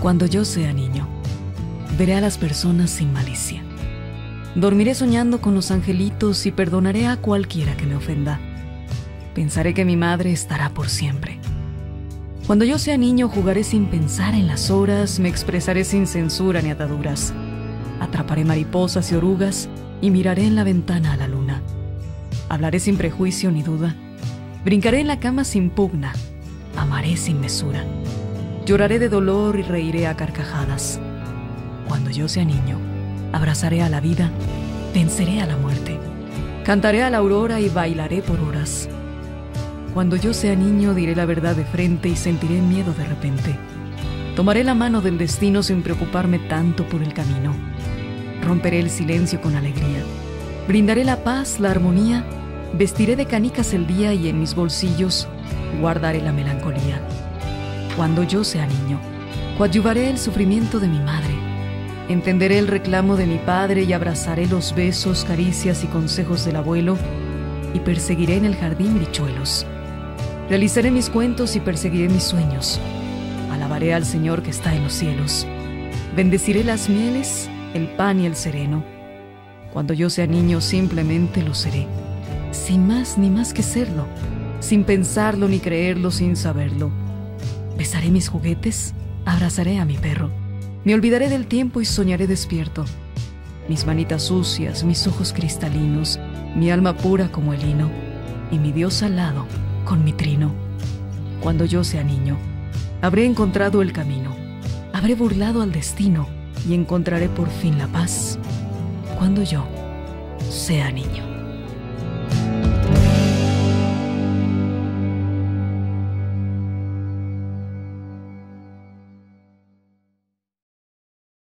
Cuando yo sea niño, veré a las personas sin malicia. Dormiré soñando con los angelitos y perdonaré a cualquiera que me ofenda. Pensaré que mi madre estará por siempre. Cuando yo sea niño, jugaré sin pensar en las horas, me expresaré sin censura ni ataduras. Atraparé mariposas y orugas y miraré en la ventana a la luna. Hablaré sin prejuicio ni duda. Brincaré en la cama sin pugna. Amaré sin mesura. Lloraré de dolor y reiré a carcajadas. Cuando yo sea niño, abrazaré a la vida, venceré a la muerte. Cantaré a la aurora y bailaré por horas. Cuando yo sea niño, diré la verdad de frente y sentiré miedo de repente. Tomaré la mano del destino sin preocuparme tanto por el camino. Romperé el silencio con alegría. Brindaré la paz, la armonía. Vestiré de canicas el día y en mis bolsillos guardaré la melancolía. Cuando yo sea niño, coadyuvaré el sufrimiento de mi madre. Entenderé el reclamo de mi padre y abrazaré los besos, caricias y consejos del abuelo y perseguiré en el jardín bichuelos. Realizaré mis cuentos y perseguiré mis sueños. Alabaré al Señor que está en los cielos. Bendeciré las mieles, el pan y el sereno. Cuando yo sea niño simplemente lo seré, sin más ni más que serlo, sin pensarlo ni creerlo, sin saberlo. Besaré mis juguetes, abrazaré a mi perro. Me olvidaré del tiempo y soñaré despierto. Mis manitas sucias, mis ojos cristalinos, mi alma pura como el lino, y mi Dios al lado con mi trino. Cuando yo sea niño, habré encontrado el camino, habré burlado al destino y encontraré por fin la paz. Cuando yo sea niño.